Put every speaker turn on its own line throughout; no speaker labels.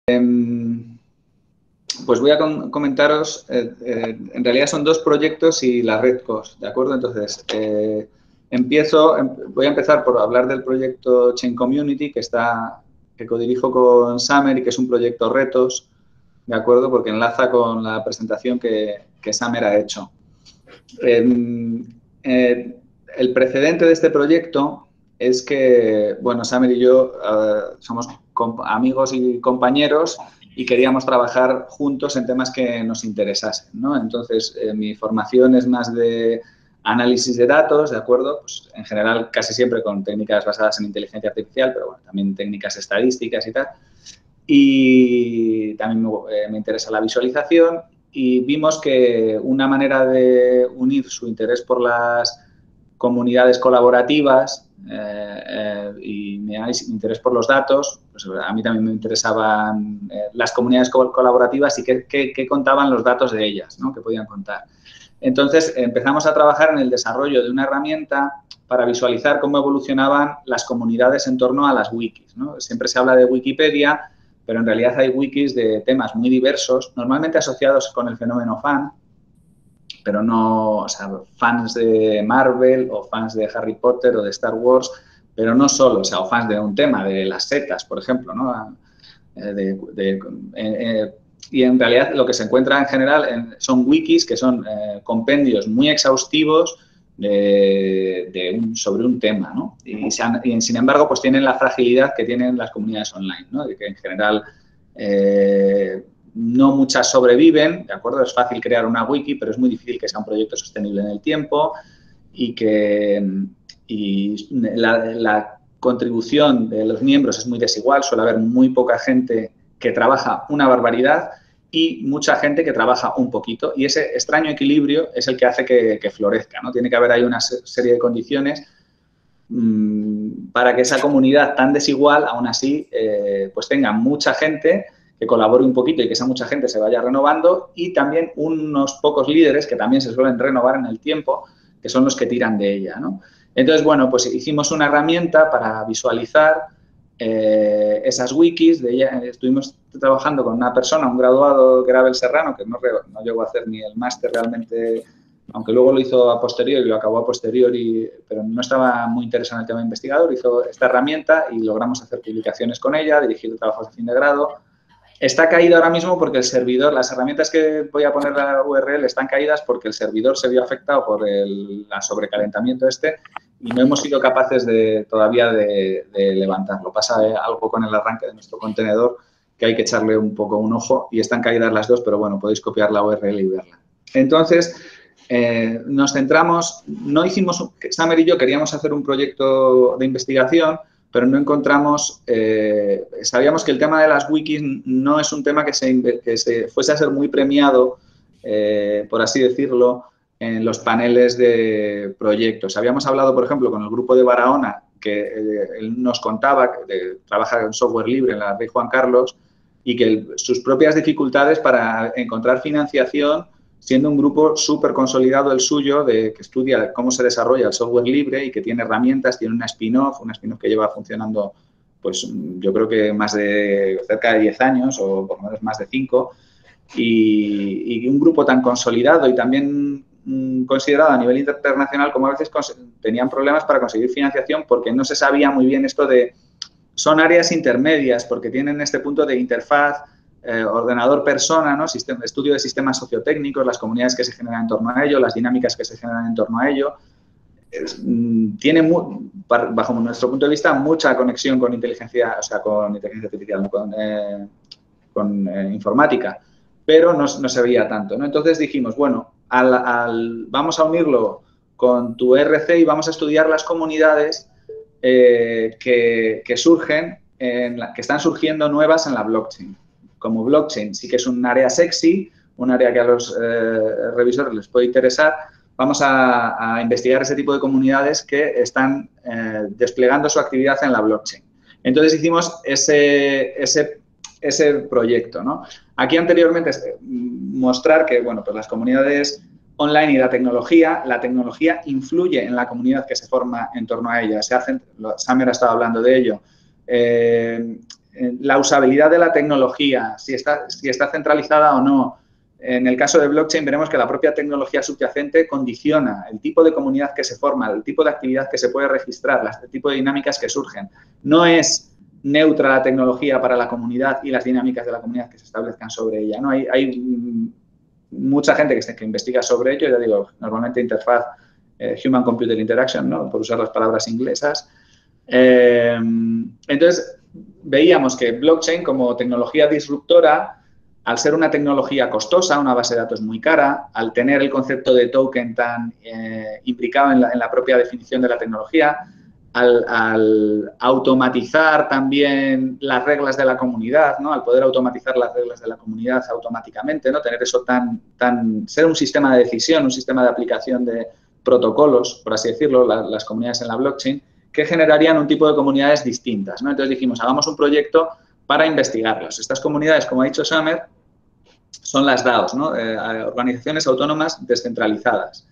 Pues voy a comentaros, en realidad son dos proyectos y la Red COS, ¿de acuerdo? Entonces, voy a empezar por hablar del proyecto Chain Community, que codirijo con Samer y que es un proyecto retos, ¿de acuerdo? Porque enlaza con la presentación que Samer ha hecho. El precedente de este proyecto es que, bueno, Samer y yo somos amigos y compañeros y queríamos trabajar juntos en temas que nos interesasen, ¿no? Entonces, mi formación es más de análisis de datos, ¿de acuerdo? Pues, en general, casi siempre con técnicas basadas en inteligencia artificial, pero bueno, también técnicas estadísticas y tal. Y también me interesa la visualización y vimos que una manera de unir su interés por las comunidades colaborativas y mi interés por los datos, pues a mí también me interesaban las comunidades colaborativas y qué contaban los datos de ellas, ¿no? Que podían contar. Entonces, empezamos a trabajar en el desarrollo de una herramienta para visualizar cómo evolucionaban las comunidades en torno a las wikis, ¿no? Siempre se habla de Wikipedia, pero en realidad hay wikis de temas muy diversos, normalmente asociados con el fenómeno fan, pero no, o sea, fans de Marvel o fans de Harry Potter o de Star Wars, pero no solo, o sea, o fans de un tema, de las setas, por ejemplo, ¿no? Y en realidad lo que se encuentra en general son wikis que son compendios muy exhaustivos sobre un tema, ¿no? Y sin embargo, pues tienen la fragilidad que tienen las comunidades online, ¿no? De que en general no muchas sobreviven, ¿de acuerdo? Es fácil crear una wiki, pero es muy difícil que sea un proyecto sostenible en el tiempo y la contribución de los miembros es muy desigual, suele haber muy poca gente que trabaja una barbaridad y mucha gente que trabaja un poquito, y ese extraño equilibrio es el que hace que florezca, ¿no? Tiene que haber ahí una serie de condiciones para que esa comunidad tan desigual, aún así, pues tenga mucha gente que colabore un poquito y que esa mucha gente se vaya renovando, y también unos pocos líderes que también se suelen renovar en el tiempo, que son los que tiran de ella, ¿no? Entonces, bueno, pues hicimos una herramienta para visualizar esas wikis. Estuvimos trabajando con una persona, un graduado que era Abel Serrano, que no llegó a hacer ni el máster realmente, aunque luego lo hizo a posteriori, lo acabó a posteriori, pero no estaba muy interesado en el tema de investigador. Hizo esta herramienta y logramos hacer publicaciones con ella, dirigir trabajos de fin de grado. Está caído ahora mismo porque el servidor, las herramientas que voy a poner la URL están caídas porque el servidor se vio afectado por el sobrecalentamiento y no hemos sido capaces todavía de levantarlo. Pasa algo con el arranque de nuestro contenedor que hay que echarle un poco un ojo, y están caídas las dos, pero bueno, podéis copiar la URL y verla. Entonces, nos centramos, Samer y yo queríamos hacer un proyecto de investigación, pero no encontramos, sabíamos que el tema de las wikis no es un tema que se fuese a ser muy premiado, por así decirlo, en los paneles de proyectos. Habíamos hablado, por ejemplo, con el grupo de Barahona, que él nos contaba que trabaja en software libre en la Rey Juan Carlos, y que sus propias dificultades para encontrar financiación, siendo un grupo súper consolidado el suyo, que estudia cómo se desarrolla el software libre y que tiene herramientas, tiene una spin-off que lleva funcionando, pues yo creo que cerca de 10 años, o por lo menos más de 5, y un grupo tan consolidado y también considerado a nivel internacional, como a veces tenían problemas para conseguir financiación porque no se sabía muy bien esto de... Son áreas intermedias porque tienen este punto de interfaz ordenador-persona, ¿no? Estudio de sistemas sociotécnicos, las comunidades que se generan en torno a ello, las dinámicas que se generan en torno a ello. Tiene, bajo nuestro punto de vista, mucha conexión con inteligencia, o sea, con inteligencia artificial, con informática, pero no se veía tanto, ¿no? Entonces dijimos, bueno, vamos a unirlo con tu RC y vamos a estudiar las comunidades que surgen, que están surgiendo nuevas en la blockchain. Como blockchain sí que es un área sexy, un área que a los revisores les puede interesar, vamos a investigar ese tipo de comunidades que están desplegando su actividad en la blockchain. Entonces hicimos ese proyecto, ¿no? Aquí anteriormente mostrar que, bueno, pues las comunidades online y la tecnología influye en la comunidad que se forma en torno a ella. Samer ha estado hablando de ello. la usabilidad de la tecnología, si está centralizada o no. En el caso de blockchain veremos que la propia tecnología subyacente condiciona el tipo de comunidad que se forma, el tipo de actividad que se puede registrar, el tipo de dinámicas que surgen. No es neutra la tecnología para la comunidad y las dinámicas de la comunidad que se establezcan sobre ella, ¿no? Hay mucha gente que investiga sobre ello, ya digo, normalmente interfaz Human Computer Interaction, ¿no? Por usar las palabras inglesas. Entonces, veíamos que blockchain como tecnología disruptora, al ser una tecnología costosa, una base de datos muy cara, al tener el concepto de token tan implicado en la propia definición de la tecnología, al automatizar también las reglas de la comunidad, ¿no? Al poder automatizar las reglas de la comunidad automáticamente, ¿no? Tener eso ser un sistema de decisión, un sistema de aplicación de protocolos, por así decirlo, las comunidades en la blockchain, que generarían un tipo de comunidades distintas, ¿no? Entonces dijimos, hagamos un proyecto para investigarlos. Estas comunidades, como ha dicho Samer, son las DAOs, ¿no? Organizaciones autónomas descentralizadas.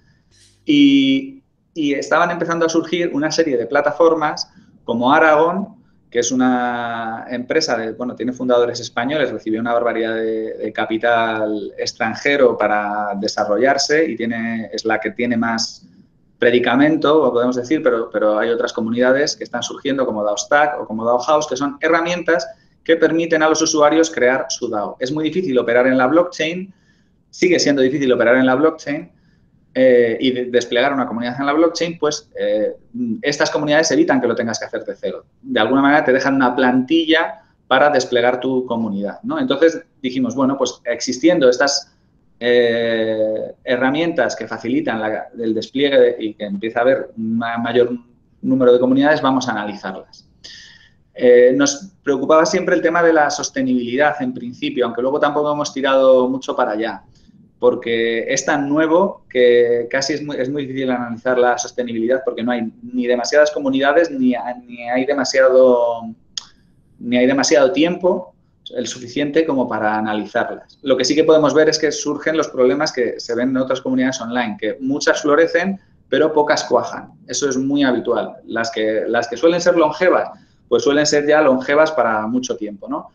Y estaban empezando a surgir una serie de plataformas como Aragon, que es una empresa, tiene fundadores españoles, recibió una barbaridad de capital extranjero para desarrollarse y es la que tiene más predicamento, podemos decir, pero hay otras comunidades que están surgiendo como DAOstack o como DAOhouse, que son herramientas que permiten a los usuarios crear su DAO. Es muy difícil operar en la blockchain, sigue siendo difícil operar en la blockchain y desplegar una comunidad en la blockchain, pues estas comunidades evitan que lo tengas que hacer de cero. De alguna manera te dejan una plantilla para desplegar tu comunidad, ¿no? Entonces dijimos, bueno, pues existiendo estas herramientas que facilitan el despliegue y que empieza a haber un mayor número de comunidades, vamos a analizarlas. Nos preocupaba siempre el tema de la sostenibilidad en principio, aunque luego tampoco hemos tirado mucho para allá, porque es tan nuevo que casi es muy difícil analizar la sostenibilidad porque no hay ni demasiadas comunidades ni hay demasiado tiempo, el suficiente como para analizarlas. Lo que sí que podemos ver es que surgen los problemas que se ven en otras comunidades online, que muchas florecen, pero pocas cuajan. Eso es muy habitual. Las que suelen ser longevas, pues suelen ser ya longevas para mucho tiempo, ¿no?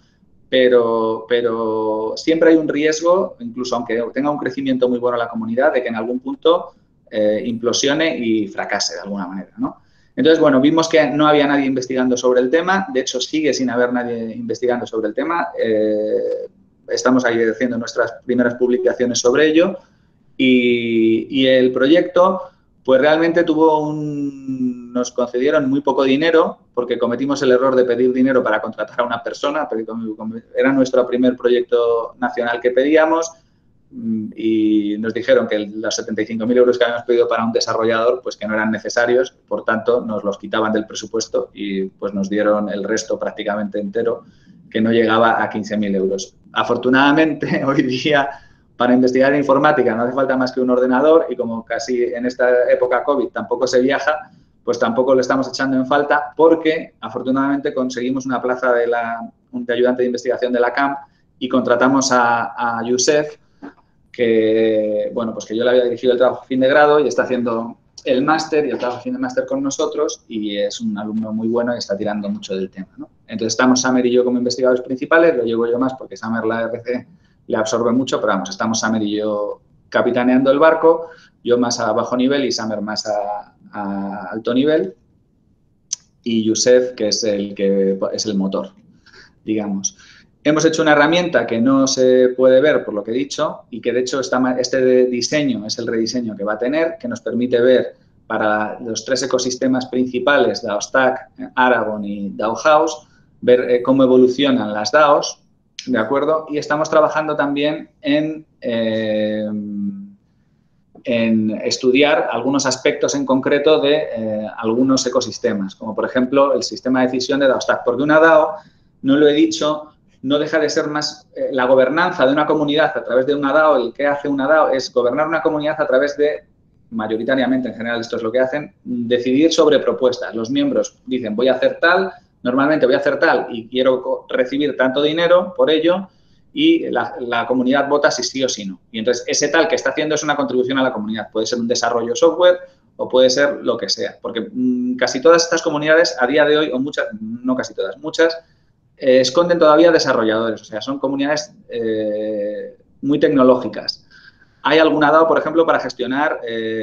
Pero siempre hay un riesgo, incluso aunque tenga un crecimiento muy bueno la comunidad, de que en algún punto implosione y fracase de alguna manera, ¿no? Entonces, bueno, vimos que no había nadie investigando sobre el tema. De hecho, sigue sin haber nadie investigando sobre el tema. Estamos ahí haciendo nuestras primeras publicaciones sobre ello. Y el proyecto, pues realmente nos concedieron muy poco dinero porque cometimos el error de pedir dinero para contratar a una persona. Era nuestro primer proyecto nacional que pedíamos. Y nos dijeron que los 75.000 euros que habíamos pedido para un desarrollador, pues que no eran necesarios, por tanto, nos los quitaban del presupuesto y pues nos dieron el resto prácticamente entero, que no llegaba a 15.000 euros. Afortunadamente, hoy día, para investigar informática no hace falta más que un ordenador y como casi en esta época COVID tampoco se viaja, pues tampoco lo estamos echando en falta porque, afortunadamente, conseguimos una plaza de ayudante de investigación de la CAM y contratamos a Youssef, que, bueno, pues que yo le había dirigido el trabajo fin de grado y está haciendo el máster y el trabajo fin de máster con nosotros y es un alumno muy bueno y está tirando mucho del tema, ¿no? Entonces estamos Samer y yo como investigadores principales, lo llevo yo más porque Samer la RC le absorbe mucho, pero vamos, estamos Samer y yo capitaneando el barco, yo más a bajo nivel y Samer más a alto nivel y Youssef, que es el motor, digamos. Hemos hecho una herramienta que no se puede ver por lo que he dicho y que de hecho este diseño es el rediseño que va a tener, que nos permite ver para los 3 ecosistemas principales, DAOstack, Aragon y DAOhouse, ver cómo evolucionan las DAOs, ¿de acuerdo? Y estamos trabajando también en estudiar algunos aspectos en concreto de algunos ecosistemas, como por ejemplo el sistema de decisión de DAOstack, porque una DAO, no lo he dicho, no deja de ser más la gobernanza de una comunidad a través de una DAO. El que hace una DAO es gobernar una comunidad a través de, mayoritariamente en general esto es lo que hacen, decidir sobre propuestas. Los miembros dicen voy a hacer tal, normalmente voy a hacer tal y quiero recibir tanto dinero por ello y la comunidad vota si sí o si no. Y entonces ese tal que está haciendo es una contribución a la comunidad. Puede ser un desarrollo software o puede ser lo que sea. Porque casi todas estas comunidades a día de hoy, o muchas, no casi todas, muchas, esconden todavía desarrolladores. O sea, son comunidades muy tecnológicas. Hay alguna DAO, por ejemplo, para gestionar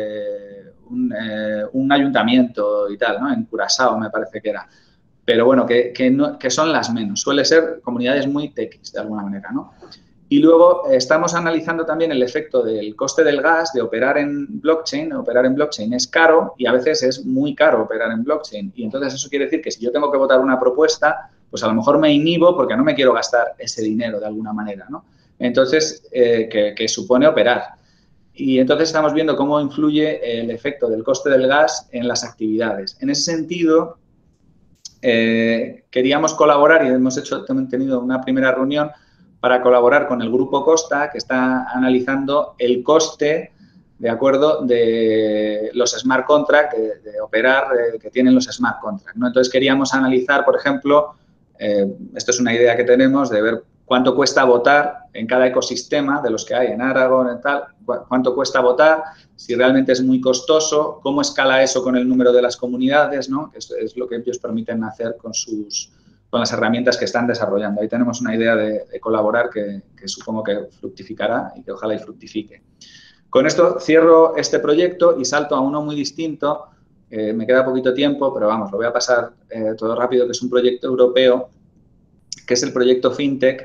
un ayuntamiento y tal, ¿no? En Curazao me parece que era. Pero bueno, que son las menos. Suele ser comunidades muy techis, de alguna manera, ¿no? Y luego estamos analizando también el efecto del coste del gas, de operar en blockchain. Operar en blockchain es caro y a veces es muy caro operar en blockchain. Y entonces eso quiere decir que si yo tengo que votar una propuesta, pues a lo mejor me inhibo porque no me quiero gastar ese dinero de alguna manera, ¿no? Entonces, que supone operar. Y entonces estamos viendo cómo influye el efecto del coste del gas en las actividades. En ese sentido, queríamos colaborar y hemos tenido una primera reunión para colaborar con el Grupo Costa, que está analizando el coste, ¿de acuerdo?, de los smart contracts, de operar, que tienen los smart contracts, ¿no? Entonces, queríamos analizar, por ejemplo, esto es una idea que tenemos, de ver cuánto cuesta votar en cada ecosistema de los que hay en Aragón, en tal, cuánto cuesta votar, si realmente es muy costoso, cómo escala eso con el número de las comunidades, ¿no? Que es lo que ellos permiten hacer con las herramientas que están desarrollando. Ahí tenemos una idea de colaborar que supongo que fructificará y que ojalá y fructifique. Con esto cierro este proyecto y salto a uno muy distinto. Me queda poquito tiempo, pero vamos, lo voy a pasar todo rápido, que es un proyecto europeo, que es el proyecto FinTech,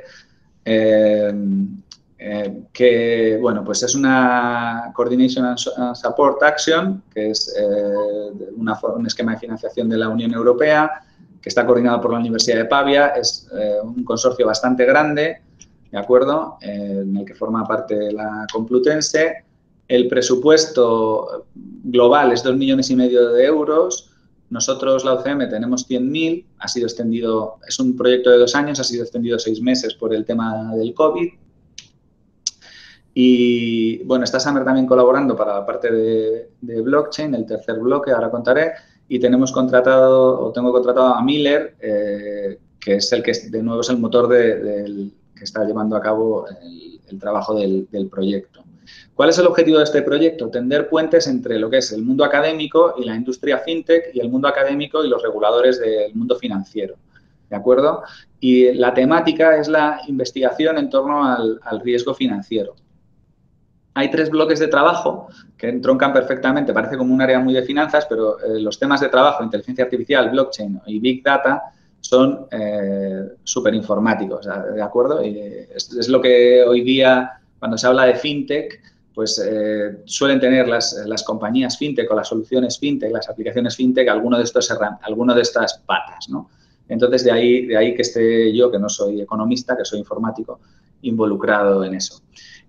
que, bueno, pues es una Coordination and Support Action, que es un esquema de financiación de la Unión Europea, que está coordinado por la Universidad de Pavia. Es un consorcio bastante grande, ¿de acuerdo?, en el que forma parte la Complutense. El presupuesto global es 2,5 millones de euros. Nosotros, la UCM, tenemos 100.000, ha sido extendido, es un proyecto de 2 años, ha sido extendido 6 meses por el tema del COVID. Y, bueno, está Summer también colaborando para la parte de blockchain, el tercer bloque, ahora contaré. Y tengo contratado a Miller, que es el que, de nuevo, es el motor que está llevando a cabo el trabajo del proyecto. ¿Cuál es el objetivo de este proyecto? Tender puentes entre lo que es el mundo académico y la industria fintech y el mundo académico y los reguladores del mundo financiero, ¿de acuerdo? Y la temática es la investigación en torno al riesgo financiero. Hay 3 bloques de trabajo que entroncan perfectamente, parece como un área muy de finanzas, pero los temas de trabajo, inteligencia artificial, blockchain y big data, son súper informáticos, ¿de acuerdo? Y es lo que hoy día, cuando se habla de fintech, pues suelen tener las compañías fintech o las soluciones fintech, las aplicaciones fintech, alguno de estas patas, ¿no? Entonces, de ahí que esté yo, que no soy economista, que soy informático, involucrado en eso.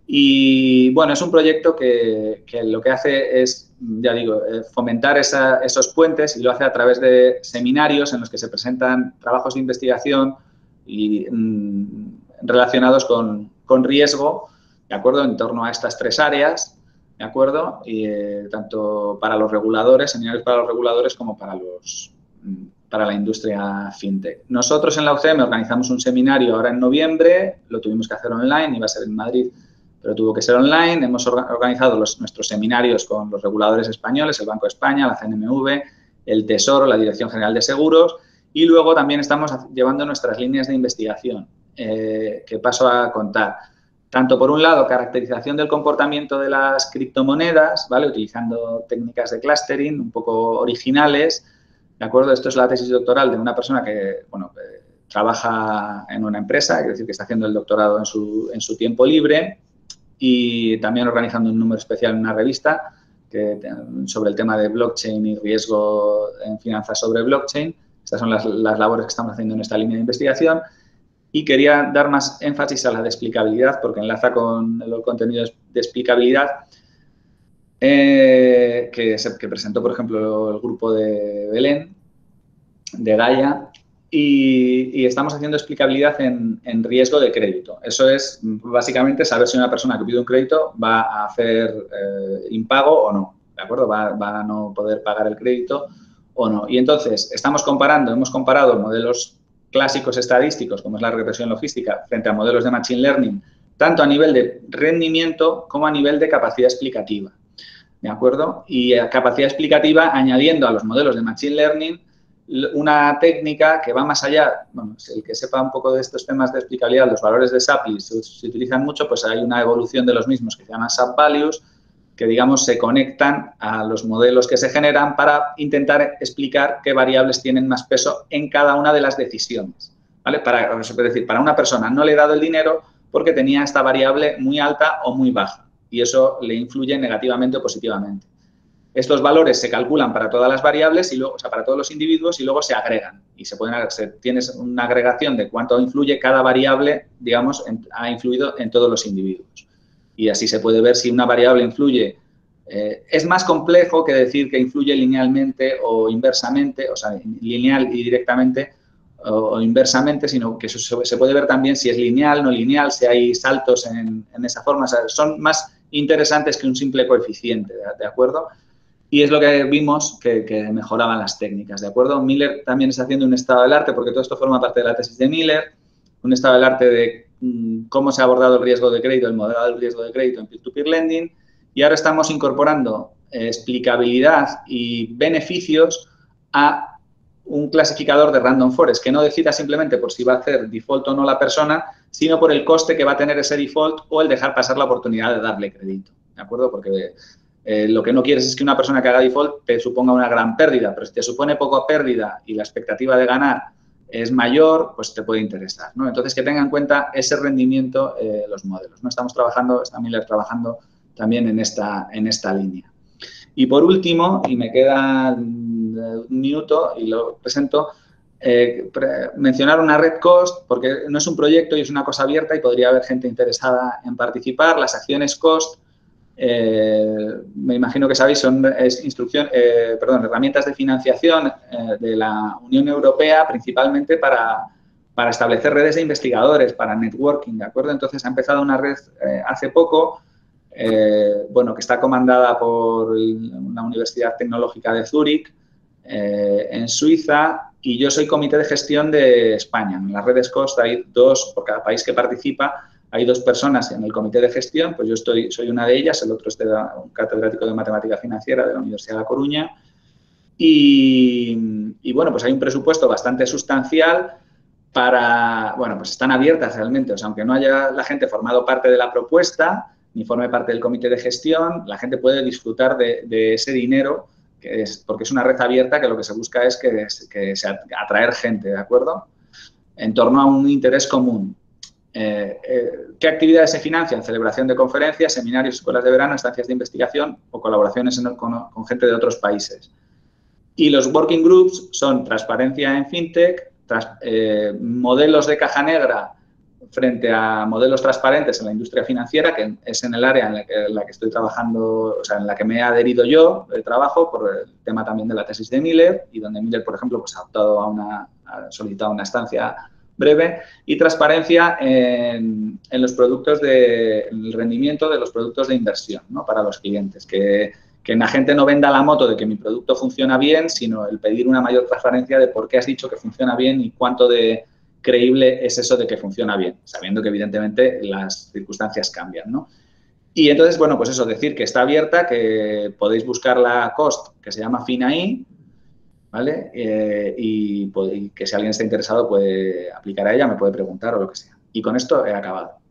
Y, bueno, es un proyecto que lo que hace es, ya digo, fomentar esos puentes, y lo hace a través de seminarios en los que se presentan trabajos de investigación y relacionados con riesgo, ¿de acuerdo?, en torno a estas 3 áreas, ¿de acuerdo? Y tanto para los reguladores, seminarios para los reguladores, como para la industria fintech. Nosotros en la UCM organizamos un seminario ahora en noviembre, lo tuvimos que hacer online, iba a ser en Madrid, pero tuvo que ser online. Hemos organizado nuestros seminarios con los reguladores españoles, el Banco de España, la CNMV, el Tesoro, la Dirección General de Seguros, y luego también estamos llevando nuestras líneas de investigación, que paso a contar. Tanto, por un lado, caracterización del comportamiento de las criptomonedas, ¿vale?, utilizando técnicas de clustering un poco originales, ¿de acuerdo? Esto es la tesis doctoral de una persona que, bueno, trabaja en una empresa, es decir, que está haciendo el doctorado en su tiempo libre, y también organizando un número especial en una revista sobre el tema de blockchain y riesgo en finanzas sobre blockchain. Estas son las labores que estamos haciendo en esta línea de investigación. Y quería dar más énfasis a la de explicabilidad, porque enlaza con los contenidos de explicabilidad que presentó, por ejemplo, el grupo de Belén, de Gaia. Y estamos haciendo explicabilidad en riesgo de crédito. Eso es, básicamente, saber si una persona que pide un crédito va a hacer impago o no, ¿de acuerdo? Va a no poder pagar el crédito o no. Y entonces, hemos comparado modelos clásicos estadísticos, como es la regresión logística, frente a modelos de Machine Learning, tanto a nivel de rendimiento como a nivel de capacidad explicativa. ¿de acuerdo? Y capacidad explicativa añadiendo a los modelos de Machine Learning una técnica que va más allá. Bueno, el que sepa un poco de estos temas de explicabilidad, los valores de Shapley se utilizan mucho, pues hay una evolución de los mismos que se llama Shap Values, que, digamos, se conectan a los modelos que se generan para intentar explicar qué variables tienen más peso en cada una de las decisiones, ¿vale? Es decir, para una persona no le he dado el dinero porque tenía esta variable muy alta o muy baja y eso le influye negativamente o positivamente. Estos valores se calculan para todas las variables, y luego, o sea, para todos los individuos, y luego se agregan. Y tienes una agregación de cuánto influye cada variable, digamos, ha influido en todos los individuos. Y así se puede ver si una variable influye. Es más complejo que decir que influye linealmente o inversamente, o sea, lineal y directamente o inversamente, sino que eso se puede ver también si es lineal, no lineal, si hay saltos en esa forma. O sea, son más interesantes que un simple coeficiente, ¿de acuerdo? Y es lo que vimos que mejoraban las técnicas, ¿de acuerdo? Miller también está haciendo un estado del arte, porque todo esto forma parte de la tesis de Miller, un estado del arte de cómo se ha abordado el riesgo de crédito, el modelo del riesgo de crédito en peer-to-peer lending, y ahora estamos incorporando explicabilidad y beneficios a un clasificador de random forest, que no decida simplemente por si va a hacer default o no la persona, sino por el coste que va a tener ese default o el dejar pasar la oportunidad de darle crédito, ¿de acuerdo? Porque lo que no quieres es que una persona que haga default te suponga una gran pérdida, pero si te supone poca pérdida y la expectativa de ganar es mayor, pues te puede interesar, ¿no? Entonces, que tengan en cuenta ese rendimiento los modelos, ¿no? Está Miller trabajando también en esta línea. Y por último, y me queda un minuto y lo presento, mencionar una red cost, porque no es un proyecto y es una cosa abierta y podría haber gente interesada en participar. Las acciones cost, me imagino que sabéis, son herramientas de financiación de la Unión Europea, principalmente para establecer redes de investigadores, para networking, ¿de acuerdo? Entonces, ha empezado una red hace poco, bueno, que está comandada por una universidad tecnológica de Zúrich, en Suiza, y yo soy comité de gestión de España. En las redes COST hay dos, por cada país que participa, hay dos personas en el comité de gestión, pues yo soy una de ellas, el otro es un catedrático de matemática financiera de la Universidad de La Coruña, y bueno, pues hay un presupuesto bastante sustancial para, bueno, pues están abiertas realmente, o sea, aunque no haya la gente formado parte de la propuesta, ni forme parte del comité de gestión, la gente puede disfrutar de ese dinero, porque es una red abierta que lo que se busca es atraer gente, ¿de acuerdo? En torno a un interés común. ¿Qué actividades se financian? Celebración de conferencias, seminarios, escuelas de verano, estancias de investigación o colaboraciones con gente de otros países. Y los working groups son transparencia en fintech, modelos de caja negra frente a modelos transparentes en la industria financiera, que es en el área en la que estoy trabajando, o sea, en la que me he adherido yo de trabajo por el tema también de la tesis de Miller, y donde Miller, por ejemplo, pues ha solicitado una estancia breve, y transparencia en los productos en el rendimiento de los productos de inversión, ¿no? Para los clientes, que la gente no venda la moto de que mi producto funciona bien, sino el pedir una mayor transparencia de por qué has dicho que funciona bien y cuánto de creíble es eso de que funciona bien, sabiendo que evidentemente las circunstancias cambian, ¿no? Y entonces, bueno, pues eso, decir que está abierta, que podéis buscar la COST, que se llama FINAI, ¿vale? Y que si alguien está interesado puede aplicar a ella, me puede preguntar o lo que sea. Y con esto he acabado.